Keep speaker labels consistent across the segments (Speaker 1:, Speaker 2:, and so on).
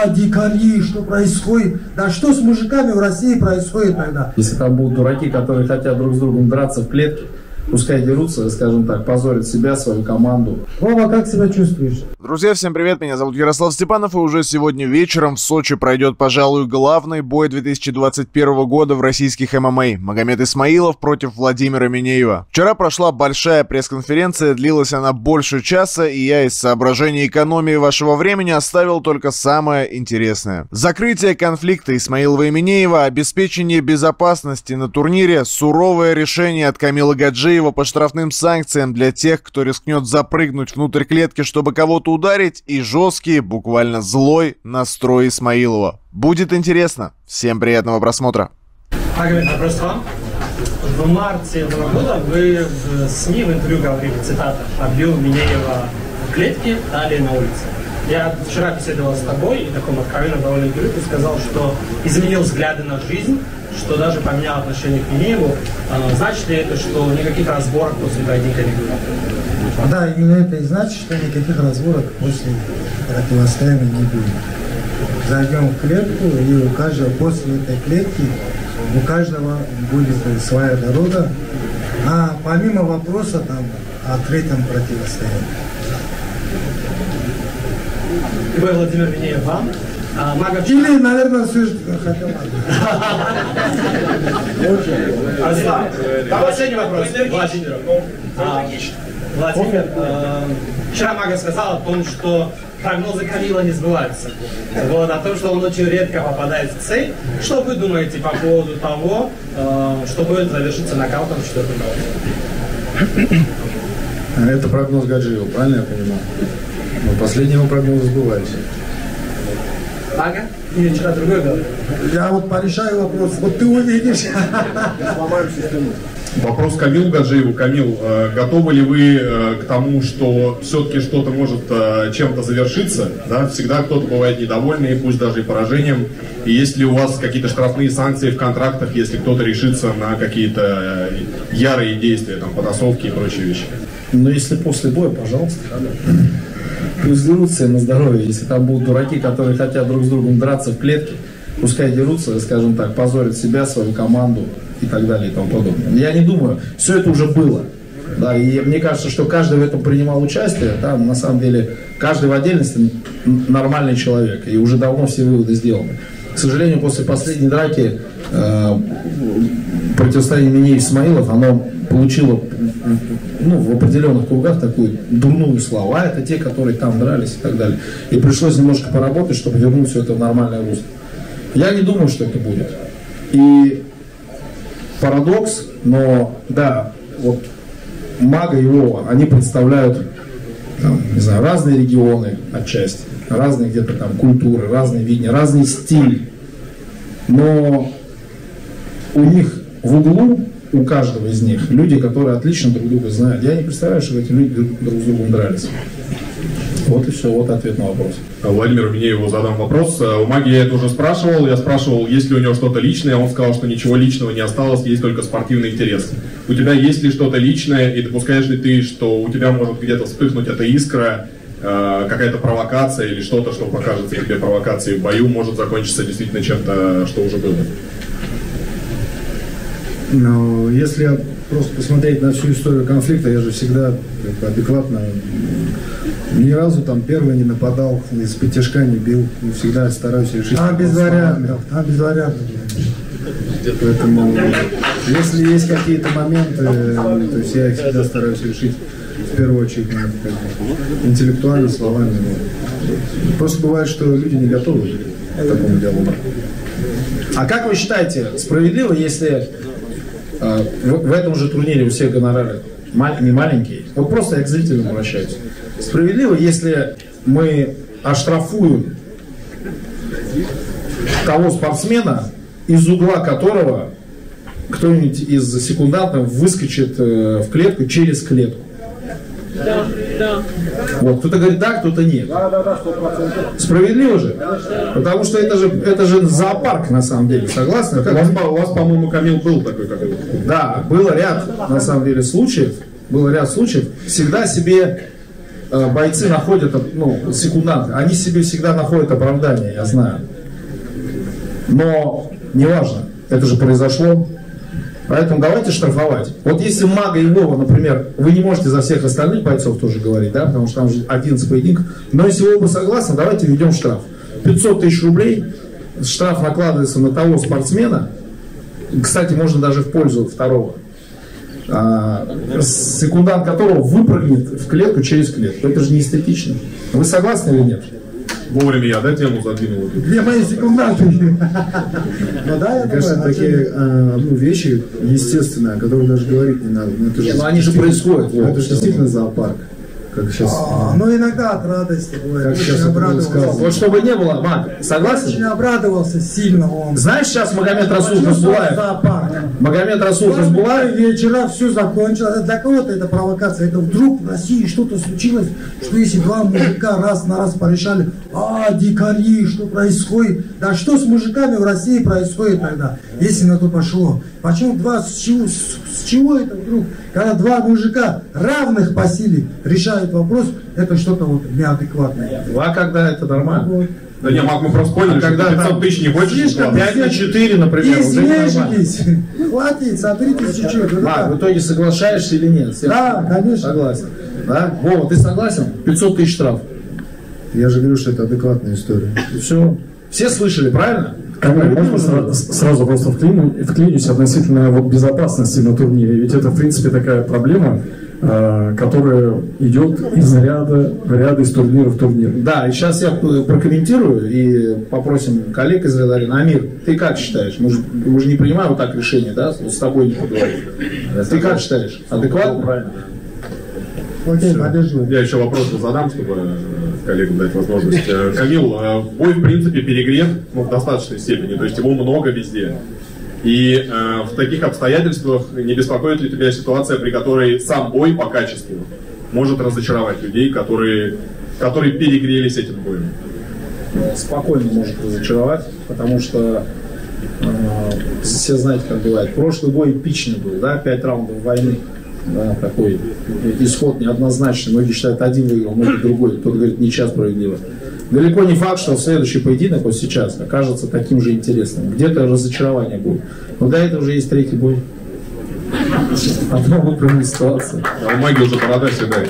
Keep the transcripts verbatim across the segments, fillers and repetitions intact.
Speaker 1: а, дикари, что происходит? Да что с мужиками в России происходит тогда?
Speaker 2: Если там будут дураки, которые хотят друг с другом драться в клетке, пускай дерутся, скажем так, позорят себя, свою команду.
Speaker 1: Вова, как себя чувствуешь?
Speaker 3: Друзья, всем привет, меня зовут Ярослав Степанов, и уже сегодня вечером в Сочи пройдет, пожалуй, главный бой две тысячи двадцать первого года в российских эм эм а. Магомед Исмаилов против Владимира Минеева. Вчера прошла большая пресс-конференция, длилась она больше часа, и я из соображений экономии вашего времени оставил только самое интересное. Закрытие конфликта Исмаилова и Минеева, обеспечение безопасности на турнире, суровое решение от Камила Гаджиева по штрафным санкциям для тех, кто рискнет запрыгнуть внутрь клетки, чтобы кого-то ударить, и жесткий, буквально злой настрой Исмаилова. Будет интересно. Всем приятного просмотра.
Speaker 4: Магомед, вопрос вам. В марте этого года вы в СМИ в интервью говорили, цитата, «Побил Минеева в клетке, далее на улице». Я вчера беседовал с тобой, и таком откровенно довольно интервью, ты сказал, что изменил взгляды на жизнь, что даже поменял отношение к Минееву. Значит ли это, что никаких разборок после поединка не будет?
Speaker 1: Да, именно это и значит, что никаких разборок после противостояния не будет. Зайдем в клетку, и у каждого после этой клетки у каждого будет своя дорога. А помимо вопроса там о третьем противостоянии.
Speaker 4: Вы, Владимир Минеев, вам? А, Мага...
Speaker 1: Или, наверное, слышит, хотел.
Speaker 4: Последний вопрос. Владимир. А, Владимир, э, вчера Мага сказал о том, что прогнозы Камила не сбываются. Вот, о том, что он очень редко попадает в цель. Что вы думаете по поводу того, э, что будет завершиться нокаутом в четвертом раунде?
Speaker 2: Это прогноз Гаджиева, правильно я понимаю? Но последнего прогноза сбывались.
Speaker 4: Ага. Или вчера другой говорил?
Speaker 1: Я вот порешаю вопрос. Вот ты увидишь.
Speaker 2: Сломаем систему.
Speaker 5: Вопрос Камилу Гаджиеву. Камил, э, готовы ли вы э, к тому, что все-таки что-то может э, чем-то завершиться? Да? Всегда кто-то бывает недовольный, пусть даже и поражением. И есть ли у вас какие-то штрафные санкции в контрактах, если кто-то решится на какие-то э, ярые действия, там, потасовки и прочие вещи?
Speaker 2: Ну, если после боя, пожалуйста. Пусть дерутся на здоровье. Если там будут дураки, которые хотят друг с другом драться в клетке, пускай дерутся, скажем так, позорят себя, свою команду и так далее и тому подобное. Я не думаю, все это уже было. Да, и мне кажется, что каждый в этом принимал участие. Да, на самом деле, каждый в отдельности нормальный человек. И уже давно все выводы сделаны. К сожалению, после последней драки э, противостояние Минеев-Исмаилов, оно получило, ну, в определенных кругах такую дурную славу. А это те, которые там дрались и так далее. И пришлось немножко поработать, чтобы вернуть все это в нормальное русло. Я не думаю, что это будет. И парадокс, но да, вот Мага и Вова, они представляют, там, не знаю, разные регионы отчасти, разные где-то там культуры, разные видения, разный стиль. Но у них в углу, у каждого из них, люди, которые отлично друг друга знают. Я не представляю, что эти люди друг с другом дрались. Вот и все, вот ответ на вопрос.
Speaker 5: Владимиру Минееву задам вопрос. У Маги я это уже спрашивал. Я спрашивал, есть ли у него что-то личное. Он сказал, что ничего личного не осталось, есть только спортивный интерес. У тебя есть ли что-то личное, и допускаешь ли ты, что у тебя может где-то вспыхнуть эта искра, э, какая-то провокация или что-то, что покажется тебе провокацией в бою, может закончиться действительно чем-то, что уже было?
Speaker 6: Но если просто посмотреть на всю историю конфликта, я же всегда как бы адекватно, ни разу там первый не нападал, из-под тяжка не бил, всегда стараюсь решить.
Speaker 1: А без вариантов, а без вариантов.
Speaker 6: Поэтому, если есть какие-то моменты, то есть я их всегда стараюсь решить в первую очередь как бы, интеллектуально, словами. Просто бывает, что люди не готовы к такому диалогу.
Speaker 2: А как вы считаете, справедливо, если э, в, в этом же турнире у всех гонорары мал, не маленькие? Вот просто я к зрителям обращаюсь. Справедливо, если мы оштрафуем того спортсмена, из угла которого кто-нибудь из секундантов выскочит э, в клетку через клетку?
Speaker 7: Да, да.
Speaker 2: Вот, кто-то говорит да, кто-то нет.
Speaker 6: Да, да, да, сто процентов.
Speaker 2: Справедливо же? Потому что это же, это же зоопарк, на самом деле, согласны?
Speaker 5: Как у вас, у вас, по-моему, Камил был такой, как его.
Speaker 2: Да, было ряд, на самом деле, случаев, было ряд случаев, всегда себе э, бойцы находят, ну, секунданты, они себе всегда находят оправдание, я знаю. Но неважно, это же произошло. Поэтому давайте штрафовать. Вот если Мага и Вова, например, вы не можете за всех остальных бойцов тоже говорить, да, потому что там же одиннадцать поединков, но если вы оба согласны, давайте введем штраф. пятьсот тысяч рублей, штраф накладывается на того спортсмена, кстати, можно даже в пользу второго, а, секундант которого выпрыгнет в клетку через клетку. Это же не эстетично. Вы согласны или нет?
Speaker 5: Вовремя я, да, тему задвинул?
Speaker 1: Где мои секунданты? Ну да, я
Speaker 6: Конечно,
Speaker 1: думаю,
Speaker 6: такие э, ну, вещи естественные, о которых даже говорить не надо. Но это
Speaker 2: Нет, но они же происходят.
Speaker 6: Это же действительно зоопарк. Как сейчас.
Speaker 1: А, ну иногда от радости бывает.
Speaker 6: Как
Speaker 1: Очень
Speaker 6: сейчас это
Speaker 1: обрадовался.
Speaker 6: было
Speaker 2: Вот чтобы не было, Маг,
Speaker 1: Очень
Speaker 2: согласен?
Speaker 1: обрадовался сильно он.
Speaker 2: Знаешь, сейчас Магомед Расул
Speaker 1: Почувствовал
Speaker 2: Хасбулаев,
Speaker 1: зоопарк.
Speaker 2: Магомед Расул
Speaker 1: Два
Speaker 2: Хасбулаев,
Speaker 1: вечера все закончилось. Для кого-то это провокация. Это вдруг в России что-то случилось, что если два мужика раз на раз порешали, а, дикари, что происходит? Да что с мужиками в России происходит тогда, если на то пошло? Почему два, с чего, с, с чего это вдруг? Когда два мужика равных по силе решают вопрос, это что-то вот неадекватное.
Speaker 2: а когда это нормально?
Speaker 1: Вот.
Speaker 5: Да не, Маг, мы просто поняли,
Speaker 2: А
Speaker 5: что
Speaker 2: когда
Speaker 5: ты пятьсот
Speaker 2: там
Speaker 5: тысяч не хочешь?
Speaker 1: слишком
Speaker 5: вкладывать.
Speaker 2: пять на четыре, например,
Speaker 1: И
Speaker 2: уже нормально.
Speaker 1: съежились. Хватит, смотрите чуть-чуть. Вот
Speaker 2: Маг,
Speaker 1: так.
Speaker 2: в итоге соглашаешься или нет?
Speaker 1: Да, конечно.
Speaker 2: Согласен. Да? Вова, ты согласен? пятьсот тысяч штраф.
Speaker 6: Я же говорю, что это адекватная история.
Speaker 2: Все. Все слышали, правильно?
Speaker 8: Можно сразу, сразу просто вклину, вклинюсь относительно вот безопасности на турнире? Ведь это, в принципе, такая проблема, э, которая идет из ряда, ряда из турнира в турнир.
Speaker 2: Да, и сейчас я прокомментирую и попросим коллег из ряда арены. Амир, ты как считаешь? Мы же, мы же не принимаем вот так решение, да? С тобой не поговорим. Ты как считаешь? Адекватно? Правильно.
Speaker 1: Окей, подожду.
Speaker 5: Я еще вопрос задам, чтобы коллегам дать возможность. Э, Камил, э, бой в принципе перегрет, ну, в достаточной степени, то есть его много везде. И э, в таких обстоятельствах не беспокоит ли тебя ситуация, при которой сам бой по качеству может разочаровать людей, которые, которые перегрелись этим боем?
Speaker 2: Спокойно может разочаровать, потому что э, все знаете, как бывает. Прошлый бой эпичный был, да, пять раундов войны. Да, такой исход неоднозначный. Многие считают, один выиграл, многие другой. Кто-то говорит, ничья справедливо. Далеко не факт, что следующий поединок вот сейчас окажется таким же интересным. Где-то разочарование будет. Но до этого уже есть третий бой. Одна выправленная ситуация.
Speaker 5: А у Маги уже борода седая.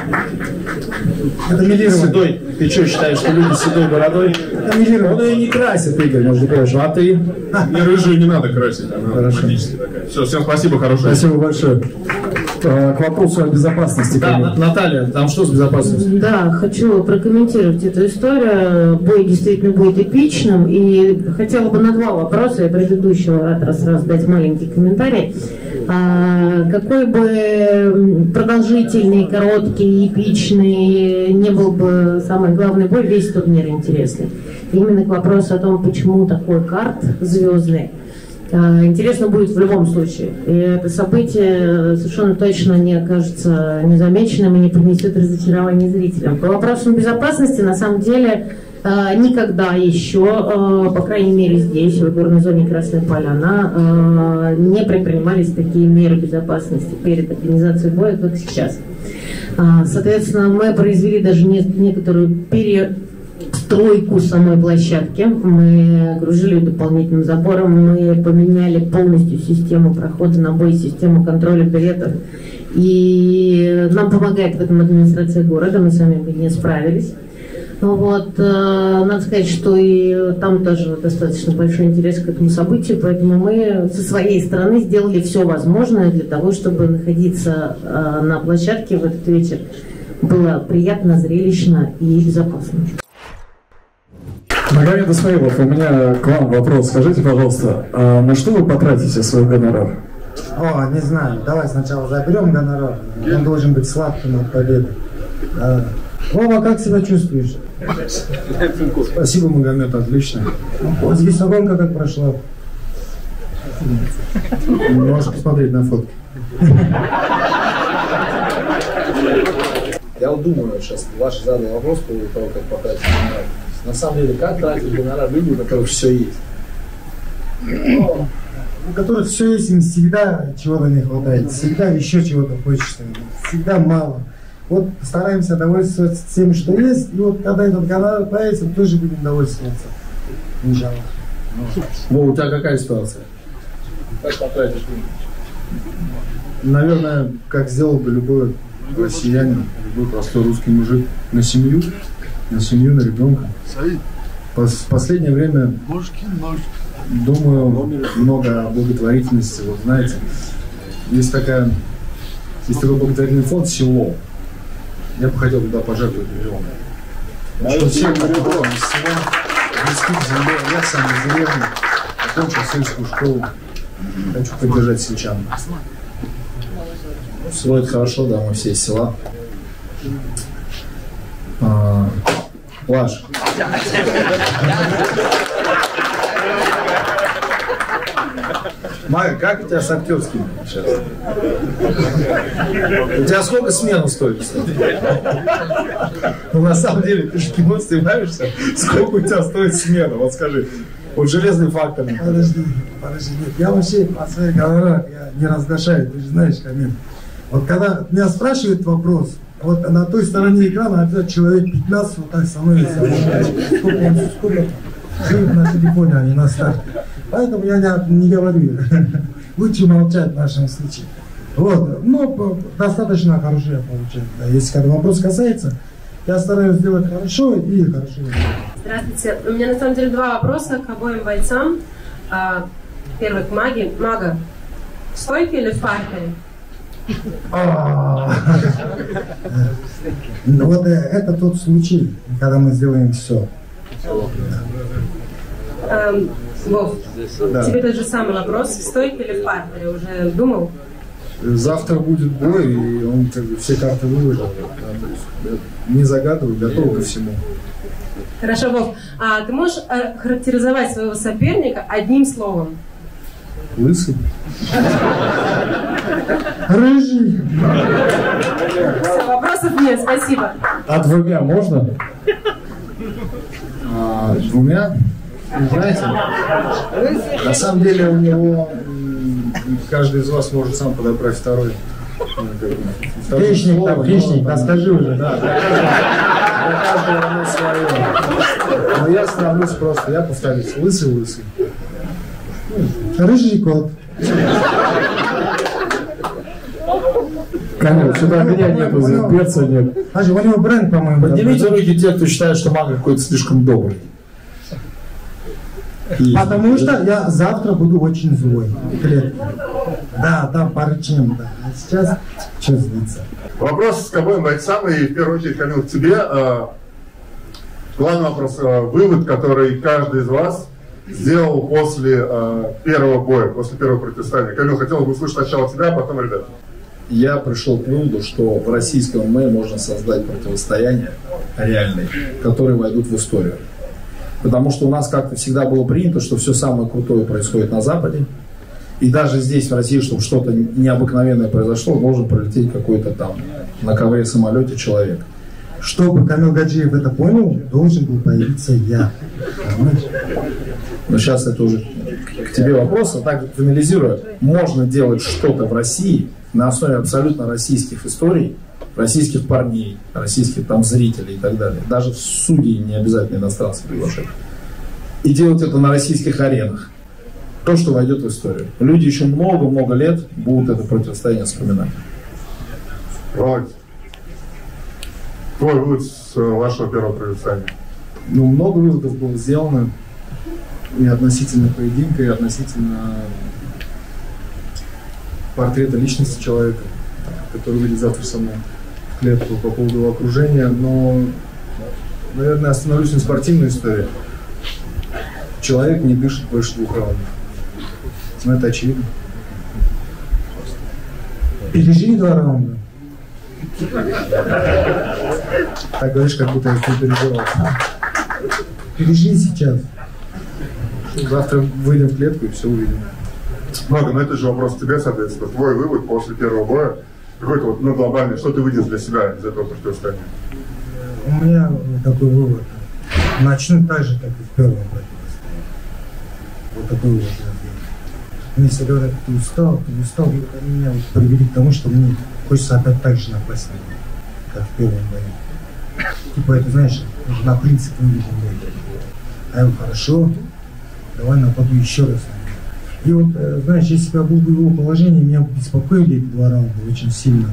Speaker 1: Это милировано.
Speaker 2: Седой. Ты что, считаешь, что люди с седой бородой?
Speaker 1: Это милировано.
Speaker 2: Он ее не красит, Игорь, между прочим. А ты?
Speaker 5: Мне рыжую не надо красить, она
Speaker 2: Хорошо.
Speaker 5: автоматически такая. Все, всем спасибо, хорошего.
Speaker 8: Спасибо большое. Э, К вопросу о безопасности.
Speaker 2: Да,
Speaker 8: Камиль.
Speaker 2: Н- Наталья, там что с безопасностью?
Speaker 7: Да, хочу прокомментировать эту историю. Бой действительно будет эпичным. И хотела бы на два вопроса, я предыдущего раз, раз дать маленький комментарий. А, какой бы продолжительный, короткий, эпичный не был бы самый главный бой, весь турнир интересный. Именно к вопросу о том, почему такой карт звездный. Интересно будет в любом случае. И это событие совершенно точно не окажется незамеченным и не принесет разочарования зрителям. По вопросам безопасности, на самом деле, никогда еще, по крайней мере здесь, в горной зоне Красная Поляна, не предпринимались такие меры безопасности перед организацией боя, как сейчас. Соответственно, мы произвели даже некоторую перестройку самой площадки. Мы окружили ее дополнительным забором, мы поменяли полностью систему прохода на бой, систему контроля билетов. И нам помогает в этом администрация города, мы сами бы не справились. Вот, э, надо сказать, что и там тоже достаточно большой интерес к этому событию, поэтому мы со своей стороны сделали все возможное для того, чтобы находиться э, на площадке в этот вечер было приятно, зрелищно и безопасно.
Speaker 8: Магомед Исмаилов, у меня к вам вопрос. Скажите, пожалуйста, а на что вы потратите свой гонорар?
Speaker 1: О, не знаю. Давай сначала заберем гонорар. Он должен быть сладким от победы. А, Вова, как себя чувствуешь?
Speaker 6: Спасибо, Магомед, отлично.
Speaker 1: Вот здесь гонка как прошла.
Speaker 6: Можешь посмотреть на фотки.
Speaker 2: Я вот думаю, сейчас ваш задал вопрос по поводу того, как потратить гонорар. На самом деле, как тратить гонорар люди, у которых все есть?
Speaker 1: У которых все есть, им всегда чего-то не хватает. Всегда еще чего-то хочется. Всегда мало. вот стараемся довольствоваться тем, что есть, и вот когда этот канал появится, тоже будем довольствоваться. Иншаллах.
Speaker 2: Во, у тебя какая ситуация? Как потратишь?
Speaker 6: Наверное, как сделал бы любой россиянин, любой простой русский мужик, на семью, на семью, на ребенка. В последнее время думаю много о благотворительности. Вот знаете, есть такая, есть такой благотворительный фонд «Село». Я бы хотел туда пожертвовать миллион. Чтобы всем было из села, близки к земле. Я сам из деревни, окончил сельскую школу. Хочу поддержать сельчан.
Speaker 2: Село это хорошо, да, мы все из села. А, Лаш. Майя, как у тебя с актерским сейчас? У тебя сколько смену стоит, кстати? Ну, на самом деле, ты же кино снимаешься. Сколько у тебя стоит смена? Вот скажи. Вот железный фактор.
Speaker 1: Подожди, подожди. Нет, я вообще по своей говорах я не разглашаю, ты же знаешь, Камиль. Вот когда меня спрашивают вопрос, вот на той стороне экрана опять человек пятнадцать вот так со мной разговаривает. Сколько он, сколько живет на телефоне, а не на старте. Поэтому я не, не говорю. Лучше молчать в нашем случае. Вот, но достаточно хорошо я получаю. Да. Если когда вопрос касается, я стараюсь сделать хорошо и хорошо.
Speaker 9: Здравствуйте. У меня на самом деле два вопроса к обоим бойцам. Первый к маге. Мага, в стойке или в партере?
Speaker 1: Ну вот это тот случай, когда мы сделаем все.
Speaker 9: Эм, Вов, да. Тебе тот же самый вопрос. В стойке или в партере? Уже думал?
Speaker 6: Завтра будет бой, и он как бы все карты выложил. Не загадываю, готов ко всему.
Speaker 9: Хорошо, Вов. А ты можешь характеризовать своего соперника одним словом?
Speaker 6: Лысый.
Speaker 1: Рыжий.
Speaker 9: Все, вопросов нет, спасибо.
Speaker 8: А двумя можно?
Speaker 6: А, двумя? Знаете, на самом деле у него каждый из вас может сам подобрать второй.
Speaker 1: Хищник там, хищник, расскажи уже.
Speaker 6: Да, для каждого оно свое. Но я становлюсь просто, я повторюсь, лысый-лысый.
Speaker 1: Рыжий кот.
Speaker 8: Камил, сюда меня нету, перца нет.
Speaker 1: А же у него бренд, по-моему.
Speaker 2: Поднимите руки те, кто считает, что мага какой-то слишком добрый.
Speaker 1: Потому что я завтра буду очень злой. Да, там порычим, да. А сейчас что злиться?
Speaker 10: Вопрос к обоим бойцам, и в первую очередь, Камил, к тебе. Главный вопрос, вывод, который каждый из вас сделал после первого боя, после первого противостояния. Камил, хотел бы услышать сначала тебя, а потом ребят.
Speaker 2: Я пришел к выводу, что в российском ММА можно создать противостояние реальное, которые войдут в историю. Потому что у нас как-то всегда было принято, что все самое крутое происходит на Западе. И даже здесь, в России, чтобы что-то необыкновенное произошло, должен пролететь какой-то там на ковре самолете человек.
Speaker 1: Чтобы Камил Гаджиев это понял, должен был появиться я. Понимаешь?
Speaker 2: Но сейчас это уже к тебе вопрос, а так финализируя. Можно делать что-то в России на основе абсолютно российских историй, российских парней, российских там зрителей и так далее. Даже в судьи не обязательно иностранцев приглашать. И делать это на российских аренах. То, что войдет в историю. Люди еще много-много лет будут это противостояние вспоминать.
Speaker 10: Володь, твой вывод с вашего первого противостояния?
Speaker 6: Ну, много выводов было сделано. И относительно поединка, и относительно портрета личности человека, который выйдет завтра со мной в клетку по поводу его окружения. Но, наверное, остановлюсь на спортивной истории. Человек не дышит больше двух раундов. Ну, это очевидно.
Speaker 1: Переживи два раунда.
Speaker 6: Так говоришь, как будто я их не переживал.
Speaker 1: Переживи сейчас.
Speaker 6: Завтра выйдем в клетку и все увидим.
Speaker 10: Мага, ну это же вопрос к тебе, соответственно. Твой вывод после первого боя, какой-то вот, ну, глобальный, что ты выйдешь для себя из этого противостояния?
Speaker 1: У меня такой вывод. Начну так же, как и в первом противостоянии. Вот такой вывод я сделал. Мне все говорят, ты устал, ты устал, и меня вот привели к тому, что мне хочется опять так же напасть. как в первом бою. Типа это, знаешь, на принцип выведен бой. А я говорю, хорошо, давай нападу еще раз. И вот, знаешь, если бы я был в его положении, меня беспокоили эти два раунда очень сильно.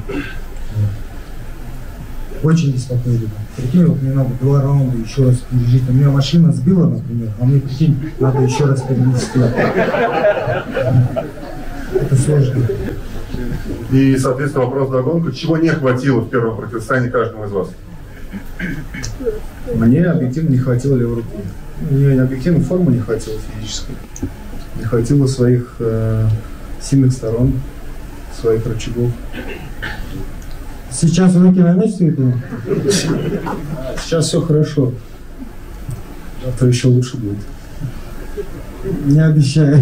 Speaker 1: Вот. Очень беспокоили бы. Прикинь, вот мне надо два раунда еще раз пережить. У меня машина сбила, например, а мне, прикинь, надо еще раз перенести. Это сложно.
Speaker 10: И, соответственно, вопрос догонку. Чего не хватило в первом противостоянии каждому из вас?
Speaker 6: Мне объективно не хватило левой руки. Мне объективно формы не хватило физической. Не хватило своих э, сильных сторон, своих рычагов.
Speaker 1: Сейчас руки на месте или?
Speaker 6: Сейчас все хорошо. Завтра еще лучше будет.
Speaker 1: Не обещаю.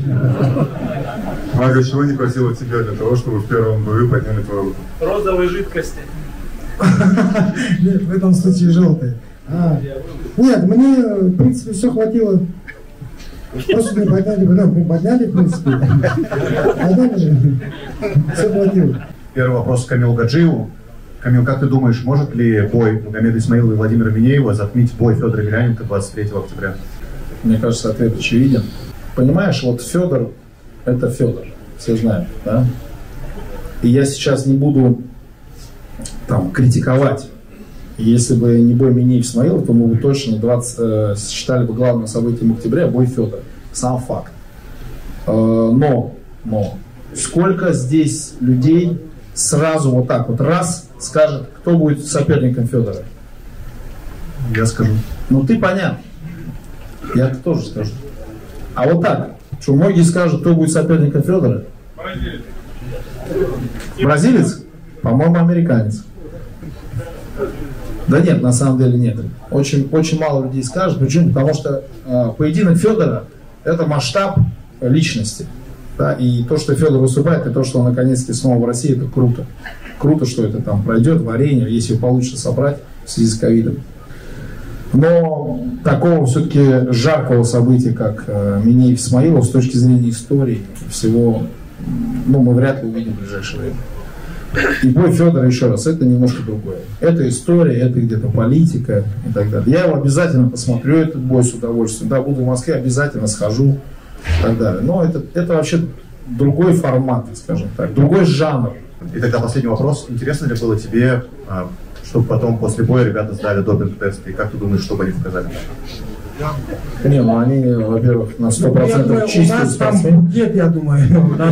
Speaker 10: Мага, чего не хватило тебе для того, чтобы в первом бою подняли твою руку?
Speaker 4: Розовой жидкости.
Speaker 1: Нет, в этом случае желтый. А, нет, мне, в принципе, все хватило. Просто не подняли, потом не подняли, в принципе. Подняли же. Все хватило.
Speaker 11: Первый вопрос к Камилу Гаджиеву. Камил, как ты думаешь, может ли бой Магомеда Исмаилова и Владимира Минеева затмить бой Федора Емельяненко двадцать третьего октября?
Speaker 2: Мне кажется, ответ очевиден. Понимаешь, вот Федор – это Федор. Все знают, да? И я сейчас не буду там критиковать. Если бы не бой Минеев-Исмаилов, то мы бы точно двадцать, э, считали бы главным событием октября бой Федора. Сам факт. Э, но, но, сколько здесь людей сразу вот так вот раз скажет, кто будет соперником Федора?
Speaker 11: Я скажу.
Speaker 2: Ну ты понятно. Я тоже скажу. А вот так, что многие скажут, кто будет соперником Федора? Бразилец. Бразилец? По-моему, американец. Да нет, на самом деле нет. Очень, очень мало людей скажут. Почему? Потому что э, поединок Федора – это масштаб личности. Да? И то, что Федор выступает, и то, что он наконец-таки снова в России, это круто. Круто, что это там пройдет, варенье, если получится собрать в связи с ковидом. Но такого все-таки жаркого события, как э, Минеев-Исмаилов, с точки зрения истории всего, ну, мы вряд ли увидим в ближайшее время. И бой Федора, еще раз, это немножко другое. Это история, это где-то политика и так далее. Я его обязательно посмотрю, этот бой с удовольствием. Да, буду в Москве, обязательно схожу и так далее. Но это, это вообще другой формат, скажем так, другой жанр.
Speaker 11: И тогда последний вопрос. Интересно ли было тебе, чтобы потом после боя ребята сдали допинг-тест? И как ты думаешь, что бы они показали?
Speaker 2: Не, ну они, во-первых, на сто процентов чистые спортсмены.
Speaker 1: Нет, я думаю.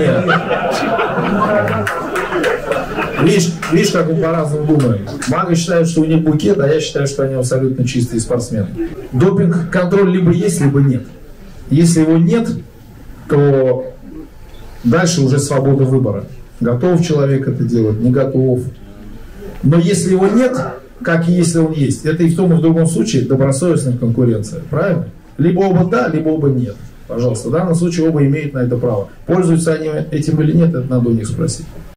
Speaker 2: Видишь, видишь, как мы по-разному думаем. Мага считает, что у них букет, а я считаю, что они абсолютно чистые спортсмены. Допинг-контроль либо есть, либо нет. Если его нет, то дальше уже свобода выбора. Готов человек это делать, не готов. Но если его нет, как и если он есть, это и в том, и в другом случае добросовестная конкуренция. Правильно? Либо оба да, либо оба нет. Пожалуйста, в данном случае оба имеют на это право. Пользуются они этим или нет, это надо у них спросить.